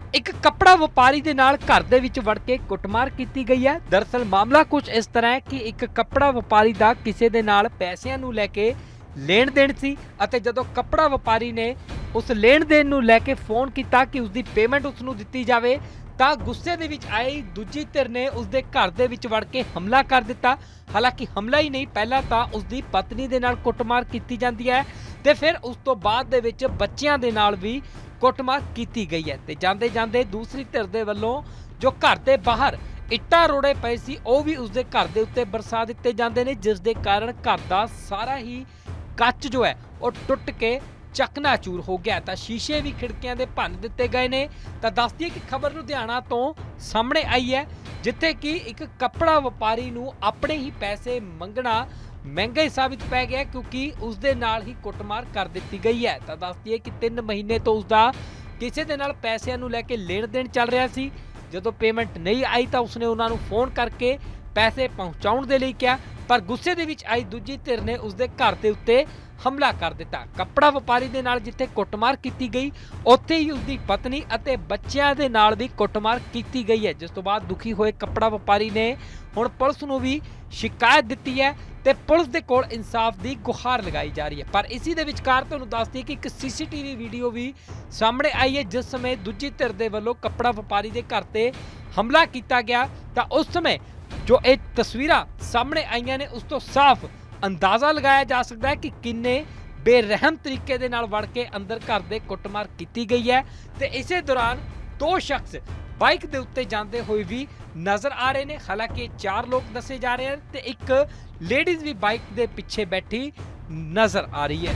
ਇੱਕ ਕੱਪੜਾ ਵਪਾਰੀ ਦੇ ਨਾਲ ਘਰ ਦੇ ਵਿੱਚ ਵੜ ਕੇ ਕੁੱਟਮਾਰ ਕੀਤੀ ਗਈ ਹੈ। ਦਰਅਸਲ ਮਾਮਲਾ ਕੁਝ ਇਸ ਤਰ੍ਹਾਂ ਹੈ ਕਿ ਇੱਕ ਕੱਪੜਾ ਵਪਾਰੀ ਦਾ ਕਿਸੇ ਦੇ ਨਾਲ ਪੈਸਿਆਂ ਨੂੰ ਲੈ ਕੇ ਲੈਣ ਦੇਣ ਸੀ ਅਤੇ ਜਦੋਂ ਕੱਪੜਾ ਵਪਾਰੀ ਨੇ ਉਸ ਲੈਣ ਦੇਣ ਨੂੰ ਲੈ ਕੇ ਫੋਨ ਕੀਤਾ ਕਿ ਉਸ ਦੀ ਪੇਮੈਂਟ ਉਸ ਨੂੰ ਦਿੱਤੀ ਜਾਵੇ ਤਾਂ ਗੁੱਸੇ ਦੇ ਵਿੱਚ ਆਈ ਦੂਜੀ ਧਿਰ ਨੇ ਉਸ ਦੇ ਘਰ ਦੇ ਵਿੱਚ ਵੜ ਕੇ ਹਮਲਾ ਕਰ ਦਿੱਤਾ। ਹਾਲਾਂਕਿ ਹਮਲਾ ਹੀ ਨਹੀਂ, ਪਹਿਲਾਂ ਤਾਂ ਉਸ ਦੀ ਪਤਨੀ ਦੇ ਨਾਲ ਕੁੱਟਮਾਰ ਕੀਤੀ ਜਾਂਦੀ ਹੈ ਤੇ ਫਿਰ ਉਸ ਤੋਂ ਬਾਅਦ ਦੇ ਵਿੱਚ ਬੱਚਿਆਂ ਦੇ ਨਾਲ ਵੀ ਕੁੱਟਮਾਰ ਕੀਤੀ ਗਈ ਹੈ ਤੇ ਜਾਂਦੇ ਜਾਂਦੇ ਦੂਸਰੀ ਧਿਰ ਦੇ ਵੱਲੋਂ ਜੋ ਘਰ ਦੇ ਬਾਹਰ ਇੱਟਾਂ ਰੋੜੇ ਪਏ ਸੀ ਉਹ ਵੀ ਉਸ ਦੇ ਘਰ ਦੇ ਉੱਤੇ ਬਰਸਾ ਦਿੱਤੇ ਜਾਂਦੇ ਨੇ, ਜਿਸ ਦੇ ਕਾਰਨ ਘਰ ਦਾ ਸਾਰਾ ਹੀ ਕੱਚ ਜੋ ਹੈ ਉਹ ਟੁੱਟ ਕੇ ਚਕਨਾਚੂਰ ਹੋ ਗਿਆ ਤਾਂ ਸ਼ੀਸ਼ੇ ਵੀ ਖਿੜਕੀਆਂ ਦੇ ਭੰਨ ਦਿੱਤੇ ਗਏ ਨੇ। ਤਾਂ ਦੱਸ ਦਈਏ ਕਿ ਖਬਰ ਲੁਧਿਆਣਾ ਤੋਂ ਸਾਹਮਣੇ ਆਈ ਹੈ ਜਿੱਥੇ ਕਿ ਇੱਕ ਕੱਪੜਾ ਵਪਾਰੀ ਨੂੰ ਆਪਣੇ ਹੀ ਪੈਸੇ ਮੰਗਣਾ ਮਹਿੰਗਾ ਹੀ ਸਾਬਿਤ ਪੈ ਗਿਆ ਕਿਉਂਕਿ ਉਸ ਦੇ ਨਾਲ ਹੀ ਕੁੱਟਮਾਰ ਕਰ ਦਿੱਤੀ ਗਈ ਹੈ। ਤਾਂ ਦੱਸ ਦਈਏ ਕਿ 3 ਮਹੀਨੇ ਤੋਂ ਉਸ ਦਾ ਕਿਸੇ ਦੇ ਨਾਲ ਪੈਸਿਆਂ ਨੂੰ ਲੈ ਕੇ ਲੈਣ ਦੇਣ ਚੱਲ ਰਿਹਾ ਸੀ। ਜਦੋਂ ਪੇਮੈਂਟ ਨਹੀਂ ਆਈ ਤਾਂ ਉਸਨੇ ਉਹਨਾਂ ਨੂੰ ਫੋਨ ਕਰਕੇ ਪੈਸੇ ਪਹੁੰਚਾਉਣ ਦੇ ਲਈ ਕਿਹਾ, ਪਰ ਗੁੱਸੇ ਦੇ ਵਿੱਚ ਆਈ ਦੂਜੀ ਧਿਰ ਨੇ ਉਸ ਦੇ ਘਰ ਦੇ ਉੱਤੇ ਹਮਲਾ ਕਰ ਦਿੱਤਾ। ਕੱਪੜਾ ਵਪਾਰੀ ਦੇ ਨਾਲ ਜਿੱਥੇ ਕੁੱਟਮਾਰ ਕੀਤੀ ਗਈ ਉੱਥੇ ਹੀ ਉਸ ਦੀ ਪਤਨੀ ਅਤੇ ਬੱਚਿਆਂ ਦੇ ਨਾਲ ਵੀ ਕੁੱਟਮਾਰ ਕੀਤੀ ਗਈ ਹੈ, ਜਿਸ ਤੋਂ ਬਾਅਦ ਦੁਖੀ ਹੋਏ ਕੱਪੜਾ ਵਪਾਰੀ ਨੇ ਹੁਣ ਪੁਲਿਸ ਨੂੰ ਵੀ ਸ਼ਿਕਾਇਤ ਦਿੱਤੀ ਹੈ ਤੇ ਪੁਲਿਸ ਦੇ ਕੋਲ ਇਨਸਾਫ ਦੀ ਗੁਹਾਰ ਲਗਾਈ ਜਾ ਰਹੀ ਹੈ। ਪਰ ਇਸੇ ਦੇ ਵਿਚਕਾਰ ਤੁਹਾਨੂੰ ਦੱਸ ਦਈਏ ਕਿ ਇੱਕ ਸੀਸੀਟੀਵੀ ਵੀਡੀਓ ਵੀ ਸਾਹਮਣੇ ਆਈ ਹੈ ਜਿਸ ਸਮੇਂ ਦੂਜੀ ਧਿਰ ਦੇ ਵੱਲੋਂ ਕੱਪੜਾ ਵਪਾਰੀ ਦੇ ਘਰ ਤੇ ਹਮਲਾ ਕੀਤਾ ਗਿਆ ਤਾਂ ਉਸ ਸਮੇਂ ਜੋ ਇਹ ਤਸਵੀਰਾਂ ਸਾਹਮਣੇ ਆਈਆਂ ਨੇ ਉਸ ਤੋਂ ਸਾਫ਼ ਅੰਦਾਜ਼ਾ ਲਗਾਇਆ ਜਾ ਸਕਦਾ ਹੈ ਕਿ ਕਿੰਨੇ ਬੇਰਹਿਮ ਤਰੀਕੇ ਦੇ ਨਾਲ ਵੜ ਕੇ ਅੰਦਰ ਘਰ ਦੇ ਕੁੱਟਮਾਰ ਕੀਤੀ ਗਈ ਹੈ ਤੇ ਇਸੇ ਦੌਰਾਨ 2 ਸ਼ਖਸ ਬਾਈਕ ਦੇ ਉੱਤੇ ਜਾਂਦੇ ਹੋਏ ਵੀ ਨਜ਼ਰ ਆ ਰਹੇ ਨੇ। ਹਾਲਾਂਕਿ 4 ਲੋਕ ਦੱਸੇ ਜਾ ਰਹੇ ਹਨ ਤੇ ਇੱਕ ਲੇਡੀਜ਼ भी बाइक के पीछे बैठी नजर आ रही है।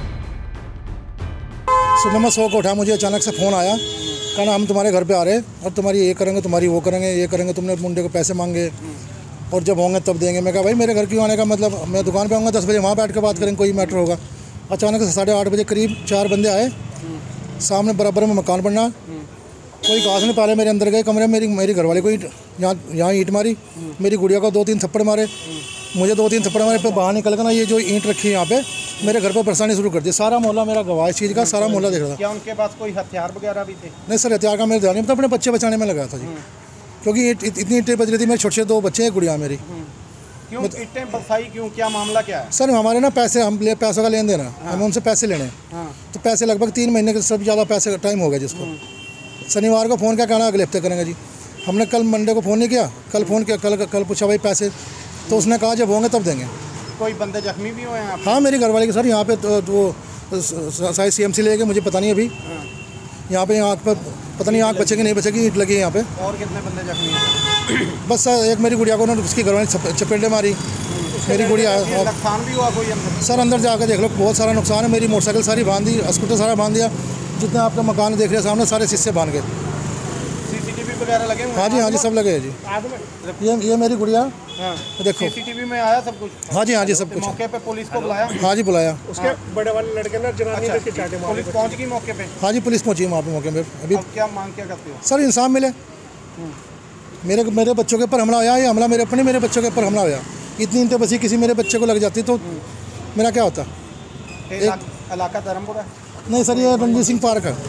सुबह मैं सो के उठा, मुझे अचानक से फ़ोन आया, कहना हम तुम्हारे घर पे आ रहे हैं और तुम्हारी ये करेंगे, तुम्हारी वो करेंगे, ये करेंगे, तुमने मुंडे को पैसे मांगे और जब होंगे तब देंगे। मैं कहा भाई मेरे घर क्यों आने का मतलब, मैं दुकान पे आऊँगा 10 बजे, वहाँ बैठ के बात करेंगे, कोई मैटर होगा। अचानक से 8:30 बजे करीब 4 बंदे आए, सामने बराबर में मकान बनना, कोई घास नहीं पाले, मेरे अंदर गए कमरे में, मेरी घरवाली को यहाँ ईंट मारी, मेरी गुड़िया को 2-3 थप्पड़ मारे, मुझे 2-3 थप्पड़ मारे, पे बाहर निकल कर ना ये जो ईंट रखी है यहाँ पे मेरे घर पे परेशानी शुरू कर दी। सारा मोहल्ला मेरा गवाह इस चीज़ का, सारा मोहल्ला देख रहा था। क्या उनके पास कोई हथियार वगैरह भी थे? नहीं सर, हथियार का मेरे ध्यान नहीं, तो अपने बच्चे बचाने में लगा था जी, क्योंकि इतनी ईंटें बज रही थी, मेरे छोटे 2 बच्चे हैं, गुड़िया मेरी। क्यों ईंटें बरसाई, क्यों, क्या मामला क्या है? सर हमारे ना पैसे, हम पैसों का लेन देना, हमें उनसे पैसे लेने हैं, तो पैसे लगभग 3 महीने के सबसे ज़्यादा पैसे का टाइम हो गया जिसको। शनिवार को फ़ोन क्या कहना अगले हफ्ते करेंगे जी, हमने कल मंडे को फ़ोन नहीं किया, कल फ़ोन किया, कल पूछा भाई पैसे, तो उसने कहा जब होंगे तब देंगे। कोई बंदे जख्मी भी हुए हैं? हाँ मेरी घरवाली के सर यहाँ पे तो वो शायद CMC ले गए, मुझे पता नहीं अभी। यहाँ पे आँख पर पता नहीं आँख बचेगी नहीं बचेगी, ईंट लगी है यहाँ पे। और कितने बंदे जख्मी हैं? बस सर एक मेरी गुड़िया को उन्होंने उसकी घरवाली चपेटे मारी, मेरी गुड़िया। नुकसान भी हुआ कोई अंदर? सर अंदर जाकर देख लो, बहुत सारा नुकसान है, मेरी मोटरसाइकिल सारी बांध दी, स्कूटर सारा बांध दिया, जितने आपका मकान देख रहे हैं सामने सारे शीशे बांध गए। CCTV वगैरह लगे हुए? हाँ जी सब लगे हैं जी। ये मेरी गुड़िया देखो, CCTV में आया सब कुछ? हाँ जी सब कुछ। मौके पे पुलिस को बुलाया? हाँ जी बुलाया। उसके बड़े वाले लड़के ने जनानी लेके चाटे मारे, पुलिस पहुंच गई मौके पे? हाँ जी पुलिस पहुंची वहाँ पे मौके पे। अभी क्या मांग क्या करते हो? सर इंसाफ मिले, मेरे बच्चों के ऊपर हमला होया, ये हमला मेरे अपने मेरे बच्चों के ऊपर हमला होया, इतनी ईंटें बसी किसी मेरे बच्चे को लग जाती तो मेरा क्या होता। इलाका धर्मपुरा? नहीं सर ये रणजीत सिंह पार्क है।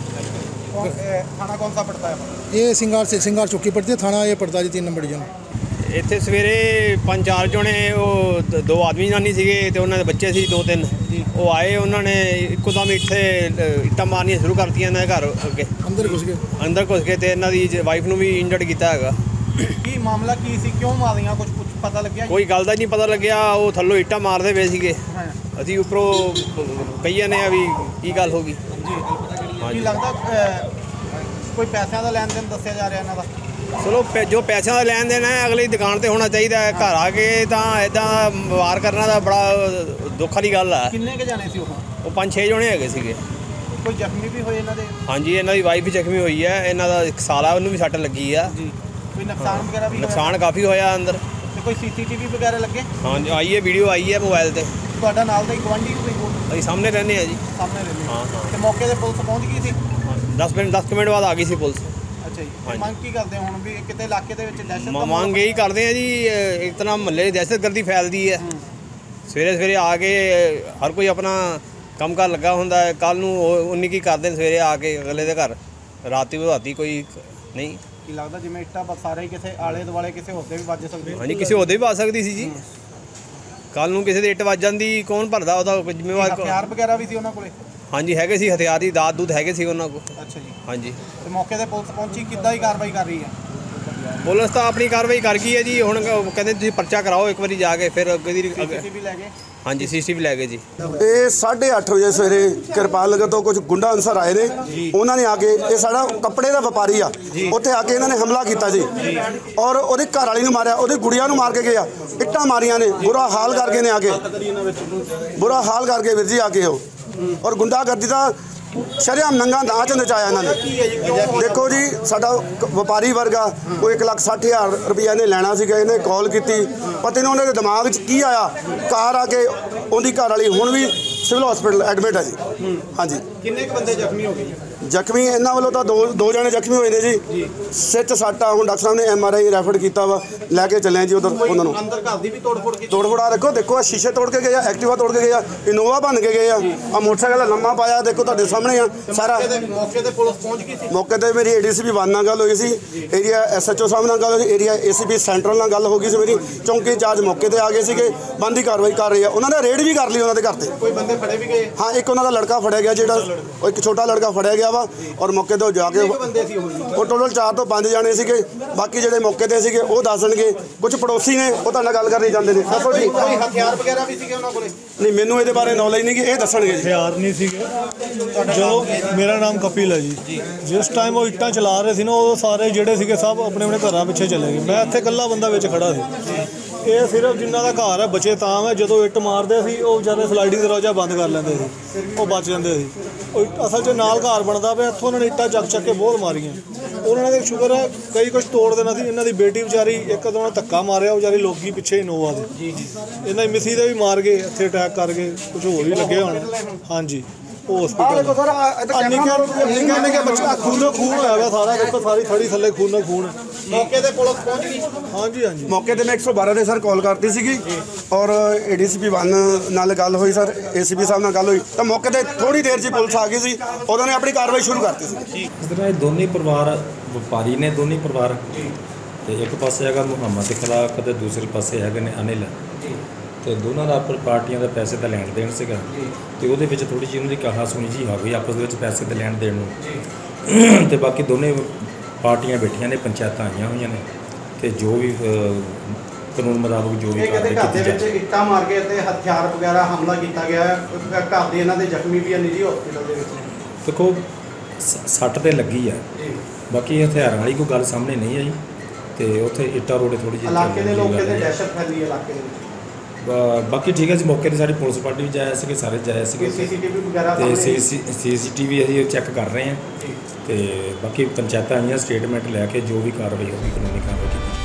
थाना कौन सा पड़ता है? ये सिंगार चौकी पड़ती है, थाना ये पड़ता है जी 3 नंबर डिवीजन। ਇੱਥੇ ਸਵੇਰੇ 5-4 ਜਣੇ ਉਹ 2 ਆਦਮੀ ਜਨਾਨੀ ਸੀਗੇ ਤੇ ਉਹਨਾਂ ਦੇ ਬੱਚੇ ਸੀ 2-3 ਉਹ ਆਏ, ਉਹਨਾਂ ਨੇ ਇੱਕੋ ਦਮ ਇੱਥੇ ਇੱਟਾਂ ਮਾਰਨੀਆਂ ਸ਼ੁਰੂ ਕਰਤੀਆਂ ਇਹਨਾਂ ਦੇ ਘਰ ਅੱਗੇ, ਅੰਦਰ ਘੁਸ ਗਏ ਤੇ ਇਹਨਾਂ ਦੀ ਵਾਈਫ ਨੂੰ ਵੀ ਇੰਜਰਡ ਕੀਤਾ ਹੈਗਾ। ਕੀ ਮਾਮਲਾ ਕੀ ਸੀ, ਕਿਉਂ ਮਾਰੀਆਂ, ਕੁਝ ਪਤਾ ਲੱਗਿਆ? ਕੋਈ ਗੱਲ ਦਾ ਨਹੀਂ ਪਤਾ ਲੱਗਿਆ, ਉਹ ਥੱਲੋਂ ਇੱਟਾਂ ਮਾਰਦੇ ਪਏ ਸੀਗੇ, ਅਸੀਂ ਉੱਪਰੋਂ ਕਹੀ ਜਾਂਦੇ ਆ ਵੀ ਕੀ ਗੱਲ ਹੋ ਗਈ ਜੀ। ਕੀ ਲੱਗਦਾ ਕੋਈ ਪੈਸਿਆਂ ਦਾ ਲੈਣ ਦੇਣ ਦੱਸਿਆ ਜਾ ਰਿਹਾ ਇਹਨਾਂ ਦਾ? ਚਲੋ ਜੋ ਪੈਸਿਆਂ ਦਾ ਲੈਣ ਦੇਣ ਹੈ ਅਗਲੀ ਦੁਕਾਨ ਤੇ ਹੋਣਾ ਚਾਹੀਦਾ ਹੈ, ਘਰ ਆ ਕੇ ਤਾਂ ਇਦਾਂ ਵਾਰ ਕਰਨਾ ਦਾ ਬੜਾ ਦੁੱਖ ਵਾਲੀ ਗੱਲ ਆ। ਕਿੰਨੇ ਕੁ ਜਾਣੇ ਸੀ ਉਹ? 5-6 ਜਣੇ ਹੈਗੇ ਸੀਗੇ। ਕੋਈ ਜ਼ਖਮੀ ਵੀ ਹੋਏ ਇਹਨਾਂ ਦੇ? ਹਾਂਜੀ ਇਹਨਾਂ ਦੀ ਵਾਈਫ ਵੀ ਜ਼ਖਮੀ ਹੋਈ ਹੈ, ਇਹਨਾਂ ਦਾ ਇੱਕ ਸਾਲਾ ਉਹਨੂੰ ਵੀ ਸੱਟ ਲੱਗੀ ਆ ਜੀ। ਕੋਈ ਨੁਕਸਾਨ ਵਗੈਰਾ ਵੀ? ਨੁਕਸਾਨ ਕਾਫੀ ਹੋਇਆ ਅੰਦਰ। ਤੇ ਕੋਈ CCTV ਵਗੈਰਾ ਲੱਗੇ? ਹਾਂਜੀ ਆਈ ਹੈ, ਵੀਡੀਓ ਆਈ ਹੈ ਮੋਬਾਈਲ ਤੇ। ਤੁਹਾਡਾ ਨਾਲ ਦਾ ਹੀ ਗਵਾਂਢੀ ਕੋਈ ਹੋਰ? ਅਸੀਂ ਸਾਹਮਣੇ ਰਹਿੰਦੇ ਆ ਜੀ। ਸਾਹਮਣੇ ਰਹਿੰਦੇ? ਹਾਂ। ਤੇ ਮੌਕੇ ਤੇ ਪੁਲਿਸ ਪਹੁੰਚ ਗਈ ਸੀ? 10 ਮਿੰਟ ਬਾਅਦ ਆ ਗਈ ਸੀ ਪੁਲਿਸ। ਅੱਛਾ ਜੀ। ਮੰਗ ਕੀ ਕਰਦੇ ਹੁਣ ਵੀ ਕਿਤੇ ਇਲਾਕੇ ਦੇ ਵਿੱਚ ਦਹਿਸ਼ਤ ਦਾ ਮੰਗ ਇਹੀ ਕਰਦੇ ਆ ਜੀ, ਇੱਕ ਤਰ੍ਹਾਂ ਮਹੱਲੇ ਦੀ ਦਹਿਸ਼ਤਗਰਦੀ ਫੈਲਦੀ ਹੈ। ਸਵੇਰੇ ਆ ਕੇ ਹਰ ਕੋਈ ਆਪਣਾ ਕੰਮ ਕਾਰ ਲੱਗਾ ਹੁੰਦਾ ਹੈ, ਕੱਲ ਨੂੰ ਉਨੀ ਕੀ ਕਰਦੇ ਨੇ ਸਵੇਰੇ ਆ ਕੇ ਅਗਲੇ ਦੇ ਘਰ ਰਾਤੀ ਵਧਾਤੀ ਕੋਈ ਨਹੀਂ। ਕੀ ਲੱਗਦਾ ਜਿਵੇਂ ਇੱਟਾਂ ਸਾਰੇ ਕਿਸੇ ਆਲੇ ਦੁਆਲੇ ਕਿਸੇ ਹੋਰ ਦੇ ਵੀ ਵੱਜ ਸਕਦੇ? ਹਾਂਜੀ, ਕਿਸੇ ਉਹਦੇ ਵੀ ਵੱਜ ਸਕਦੀ ਸੀ ਜੀ। ਕੱਲ ਨੂੰ ਕਿਸੇ ਦੇ ਇੱਟ ਵੱਜ ਜਾਂਦੀ ਕੌਣ ਭਰਦਾ, ਉਹਦਾ ਜ਼ਿੰਮੇਵਾਰ। ਹਥਿਆਰ ਵਗੈਰਾ ਵੀ ਸੀ ਉਹਨਾਂ ਕੋਲੇ? ਹਾਂਜੀ ਹੈਗੇ ਸੀ, ਹਥਿਆਰ ਦੀ ਦਾਤ ਦੂਤ ਹੈਗੇ ਸੀ ਉਹਨਾਂ ਕੋਲ। ਅੱਛਾ ਜੀ। ਹਾਂਜੀ। ਤੇ ਮੌਕੇ ਤੇ ਪੁਲਿਸ ਪਹੁੰਚੀ, ਕਿੱਦਾਂ ਦੀ ਕਾਰਵਾਈ ਕਰ ਰਹੀ ਹੈ? ਪੁਲਿਸ ਤਾਂ ਆਪਣੀ ਕਾਰਵਾਈ ਕਰ ਗਈ ਹੈ ਜੀ। ਹੁਣ ਕਹਿੰਦੇ ਤੁਸੀਂ ਪਰਚਾ ਕਰਾਓ ਇੱਕ ਵਾਰੀ ਜਾ ਕੇ, ਫਿਰ ਅੱਗੇ ਦੀ ਸੀਸੀਟੀਵੀ ਲੈ ਗਏ? ਹਾਂਜੀ ਸੀਸੀਟੀਵੀ ਲੈ ਗਏ ਜੀ। ਇਹ 8:30 ਵਜੇ ਸਵੇਰੇ ਕਿਰਪਾਲ ਨਗਰ ਤੋਂ ਕੁਝ ਗੁੰਡਾ ਅਨਸਰ ਆਏ ਨੇ। ਉਹਨਾਂ ਨੇ ਆ ਕੇ, ਇਹ ਸਾਡਾ ਕੱਪੜੇ ਦਾ ਵਪਾਰੀ ਆ, ਉੱਥੇ ਆ ਕੇ ਇਹਨਾਂ ਨੇ ਹਮਲਾ ਕੀਤਾ ਜੀ ਔਰ ਉਹਦੀ ਘਰ ਵਾਲੀ ਨੂੰ ਮਾਰਿਆ, ਉਹਦੀ ਗੁੜੀਆ ਨੂੰ ਮਾਰ ਕੇ ਗਏ ਆ, ਇੱਟਾਂ ਮਾਰੀਆਂ ਨੇ, ਬੁਰਾ ਹਾਲ ਕਰਕੇ ਨੇ ਆ ਕੇ, ਬੁਰਾ ਹਾਲ ਕਰਕੇ ਵੀਰ ਜੀ ਆ ਕੇ ਉਹ। ਔਰ ਗੁੰਡਾਗਰਦੀ ਦਾ ਸ਼ਰੇਆਮ ਨੰਗਾ ਨਾਚ ਨਚਾਇਆ ਇਹਨਾਂ ਨੇ। ਦੇਖੋ ਜੀ ਸਾਡਾ ਵਪਾਰੀ ਵਰਗਾ ਕੋਈ 1,60,000 ਰੁਪਈਆ ਇਹਨੇ ਲੈਣਾ ਸੀਗਾ, ਇਹਨੇ ਕਾਲ ਕੀਤੀ, ਪਤਾ ਨਹੀਂ ਉਹਨਾਂ ਦੇ ਦਿਮਾਗ 'ਚ ਕੀ ਆਇਆ, ਕਾਰ ਆ ਕੇ ਉਹਦੀ ਘਰ ਵਾਲੀ ਹੁਣ ਵੀ ਸਿਵਲ ਹਸਪੀਟਲ ਐਡਮਿਟ ਹੈ ਜੀ। ਹਾਂਜੀ। ਕਿੰਨੇ ਕੁ ਬੰਦੇ ਜ਼ਖਮੀ ਹੋ ਗਏ? ਜ਼ਖਮੀ ਇਹਨਾਂ ਵੱਲੋਂ ਤਾਂ ਦੋ ਜਣੇ ਜ਼ਖਮੀ ਹੋਏ ਨੇ ਜੀ। ਸਿਰ 'ਚ ਸੱਟ ਆ, ਹੁਣ ਡਾਕਟਰ ਸਾਹਿਬ ਨੇ MRI ਰੈਫਰ ਕੀਤਾ ਵਾ, ਲੈ ਕੇ ਚੱਲੇ ਜੀ ਉਧਰ ਉਹਨਾਂ ਨੂੰ। ਅੰਦਰ ਘਰ ਦੀ ਵੀ ਤੋੜ-ਫੋੜ ਕੀਤੀ? ਤੋੜ-ਫੋੜਾ ਦੇਖੋ ਆ ਸ਼ੀਸ਼ੇ ਤੋੜ ਕੇ ਗਏ ਆ, ਐਕਟਿਵਾ ਤੋੜ ਕੇ ਗਏ ਆ, ਇਨੋਵਾ ਭੰਨ ਕੇ ਗਏ ਆ ਮੋਟਰਸਾਈਕਲ ਲੰਮਾ ਪਾਇਆ, ਦੇਖੋ ਤੁਹਾਡੇ ਸਾਹਮਣੇ ਆ ਸਾਰਾ। ਮੌਕੇ ਤੇ ਪੁਲਿਸ ਪਹੁੰਚ ਗਈ ਸੀ? ਮੌਕੇ ਤੇ ਮੇਰੀ ADCP 1 ਨਾਲ ਗੱਲ ਹੋਈ ਸੀ, ਏਰੀਆ SHO ਸਾਹਿਬ ਨਾਲ ਗੱਲ ਹੋਈ, ਏਰੀਆ ACP ਸੈਂਟਰਲ ਨਾਲ ਗੱਲ ਹੋ ਗਈ ਸੀ ਮੇਰੀ। ਚੌਂਕੀ ਇੰਚਾਰਜ ਮੌਕੇ ਤੇ ਆ ਗਏ ਸੀਗੇ, ਬੰਦੀ ਕਾਰਵਾਈ ਕਰ ਰਹੇ ਆ। ਉਹਨਾਂ ਨੇ ਰੇਡ ਵੀ ਕਰ ਲਈ ਉਹਨਾਂ ਦੇ ਘਰ ਤੇ। ਕੋਈ ਬੰਦੇ ਫੜੇ ਵੀ ਗਏ? ਹਾਂ, ਇੱਕ ਉਹਨਾਂ ਦਾ ਲੜਕਾ ਫੜਿਆ ਗਿਆ, ਜਿਹੜਾ ਇੱਕ ਛੋਟਾ ਲੜਕਾ ਫੜਿਆ ਗਿਆ ਵਾ। ਔਰ ਮੌਕੇ ਤੋਂ ਜਾ ਕੇ ਬੰਦੇ ਸੀ ਉਹ ਟੋਟਲ 4 ਤੋਂ 5 ਜਾਣੇ ਸੀਗੇ। ਬਾਕੀ ਜਿਹੜੇ ਮੌਕੇ ਤੇ ਸੀਗੇ ਉਹ ਦੱਸ ਦੇਣਗੇ। ਕੁਝ ਪੜੋਸੀ ਨੇ, ਉਹ ਤੁਹਾਡੇ ਨਾਲ ਗੱਲ ਕਰਨੀ ਚਾਹੁੰਦੇ ਨੇ। ਦੱਸੋ ਜੀ। ਕੋਈ ਹਥਿਆਰ ਵਗੈਰਾ ਵੀ ਸੀਗੇ ਉਹਨਾਂ ਕੋਲੇ? ਨਹੀਂ, ਮੈਨੂੰ ਇਹਦੇ ਬਾਰੇ ਨੌਲੇਜ ਨਹੀਂ ਕਿ ਇਹ ਦੱਸਣਗੇ ਜੀ। ਹਥਿਆਰ ਨਹੀਂ ਸੀਗੇ। ਜੋ ਮੇਰਾ ਨਾਮ ਕਪਿਲ ਹੈ ਜੀ। ਜਿਸ ਟਾਈਮ ਉਹ ਇੱਟਾਂ ਚਲਾ ਰਹੇ ਸੀ ਨਾ, ਉਹ ਸਾਰੇ ਜਿਹੜੇ ਸੀਗੇ ਸਭ ਆਪਣੇ ਆਪਣੇ ਘਰਾਂ ਪਿੱਛੇ ਚਲੇ ਗਏ। ਮੈਂ ਇੱਥੇ ਇਕੱਲਾ ਬੰਦਾ ਵਿੱਚ ਖੜਾ ਸੀ। ਇਹ ਸਿਰਫ ਜਿਨ੍ਹਾਂ ਦਾ ਘਰ ਹੈ ਬਚੇ ਤਾਂ ਹੈ। ਜਦੋਂ ਇੱਟ ਮਾਰਦੇ ਸੀ ਉਹ ਵਿਚਾਰੇ ਸਲਾਈਡਿੰਗ ਦਰਵਾਜ਼ਾ ਬੰਦ ਕਰ ਲੈਂਦੇ ਸੀ, ਉਹ ਬਚ ਜਾਂਦੇ ਸੀ। ਉਹ ਅਸਲ 'ਚ ਨਾਲ ਘਰ ਬਣਦਾ ਪਿਆ, ਇੱਥੋਂ ਉਹਨਾਂ ਨੇ ਇੱਟਾਂ ਚੱਕ ਕੇ ਬਹੁਤ ਮਾਰੀਆਂ। ਉਹਨਾਂ ਨੇ ਸ਼ੁਕਰ ਹੈ ਕਈ ਕੁਝ ਤੋੜ ਦੇਣਾ ਸੀ। ਇਹਨਾਂ ਦੀ ਬੇਟੀ ਵਿਚਾਰੀ ਇੱਕ ਦੋ ਨੇ ਧੱਕਾ ਮਾਰਿਆ, ਉਹ ਵਿਚਾਰੀ ਲੋਕੀ ਪਿੱਛੇ ਇਨੋਵਾ ਦੇ। ਇਹਨਾਂ ਦੀ ਮਿਸੀ ਦੇ ਵੀ ਮਾਰ ਗਏ, ਇੱਥੇ ਅਟੈਕ ਕਰ ਗਏ, ਕੁਝ ਹੋਰ ਵੀ ਲੱਗੇ ਹੋਣ। ਹਾਂਜੀ, ਉਹ ਹਸਪੀਟਲ ਨਿੱਕੇ ਬੱਚਾ ਖੂਨੋ ਖੂਨ ਹੋਇਆ ਵਾ ਸਾਰਾ। ਦੇਖੋ ਸਾਰੀ ਥੜੀ ਥੱਲੇ ਖੂਨੋ ਖੂਨ। ਮੌਕੇ ਤੇ ਪੁਲਿਸ ਪਹੁੰਚ ਗਈ? ਹਾਂਜੀ। ਮੌਕੇ ਤੇ ਮੈਂ 112 ਦੇ ਸਰ ਕਾਲ ਕਰਤੀ ਸੀਗੀ ਔਰ ADCP 1 ਨਾਲ ਗੱਲ ਹੋਈ ਸਰ, ACP ਸਾਹਿਬ ਨਾਲ ਗੱਲ ਹੋਈ ਤਾਂ ਮੌਕੇ ਤੇ ਥੋੜੀ ਦੇਰ 'ਚ ਪੁਲਿਸ ਆ ਗਈ ਸੀ। ਉਹਨਾਂ ਨੇ ਆਪਣੀ ਕਾਰਵਾਈ ਸ਼ੁਰੂ ਕਰਤੀ ਸੀ। ਇਸ ਤਰ੍ਹਾਂ ਇਹ ਦੋਨੇ ਪਰਿਵਾਰ ਵਪਾਰੀ ਨੇ, ਦੋਨੇ ਪਰਿਵਾਰ, ਤੇ ਇੱਕ ਪਾਸੇ ਹੈਗਾ ਮੁਹੰਮਦ ਇਖਲਾਕ ਤੇ ਦੂਸਰੇ ਪਾਸੇ ਹੈਗੇ ਨੇ ਅਨਿਲ। ਤੇ ਦੋਨਾਂ ਦਾ ਆਪਰ ਪਾਰਟੀਆਂ ਦਾ ਪੈਸੇ ਦਾ ਲੈਣ ਦੇਣ ਸੀਗਾ, ਤੇ ਉਹਦੇ ਵਿੱਚ ਥੋੜੀ ਜਿਹੀ ਉਹਨਾਂ ਦੀ ਕਹਾ ਸੁਣੀ ਜੀ ਹੋ ਗਈ ਆਪਸ ਵਿੱਚ ਪੈਸੇ ਦੇ ਲੈਣ ਦੇਣ ਨੂੰ। ਤੇ ਬਾਕੀ ਦੋਨੇ ਪਾਰਟੀਆਂ ਬੈਠੀਆਂ ਨੇ, ਪੰਚਾਇਤਾਂ ਆਈਆਂ ਹੋਈਆਂ ਨੇ, ਤੇ ਜੋ ਵੀ ਕਾਨੂੰਨ ਮੁਤਾਬਕ ਜੋ ਵੀ ਕਾਰਵਾਈ ਕੀਤੀ ਜਾਏ। ਇੱਟਾਂ ਮਾਰ ਕੇ ਤੇ ਹਥਿਆਰ ਵਗੈਰਾ ਹਮਲਾ ਕੀਤਾ ਗਿਆ। ਘਰ ਦੇ ਇਹਨਾਂ ਦੇ ਜ਼ਖਮੀ ਵੀ ਆ ਨਿੱਜੀ ਹਸਪੀਟਲ ਦੇ ਵਿੱਚ। ਦੇਖੋ ਸੱਟ ਤੇ ਲੱਗੀ ਆ, ਬਾਕੀ ਹਥਿਆਰਾਂ ਵਾਲੀ ਕੋਈ ਗੱਲ ਸਾਹਮਣੇ ਨਹੀਂ ਆਈ। ਤੇ ਉੱਥੇ ਇੱਟਾਂ ਰੋੜੇ ਥੋੜੀ ਜਿਹੀ ਇਲਾਕੇ ਦੇ ਲੋਕ ਕਹਿੰਦੇ ਦਹਿਸ਼ਤ ਫੈਲੀ ਇਲਾਕੇ ਦੇ ਵਿੱਚ। ਬਾਕੀ ਠੀਕ ਹੈ ਜੀ। ਮੌਕੇ 'ਤੇ ਸਾਡੀ ਪੁਲਿਸ ਪਾਰਟੀ ਵੀ ਜਾਇਆ ਸੀਗੇ, ਸਾਰੇ ਜਾਇਆ ਸੀਗੇ। CCTV ਵਗੈਰਾ ਤੇ CCTV ਅਸੀਂ ਚੈੱਕ ਕਰ ਰਹੇ ਹਾਂ। ਤੇ ਬਾਕੀ ਪੰਚਾਇਤਾਂ ਆਈਆਂ, ਸਟੇਟਮੈਂਟ ਲੈ ਕੇ ਜੋ ਵੀ ਕਾਰਵਾਈ ਹੋਊਗੀ ਕਾਨੂੰਨੀ ਕਾਰਵਾਈ ਕੀਤੀ।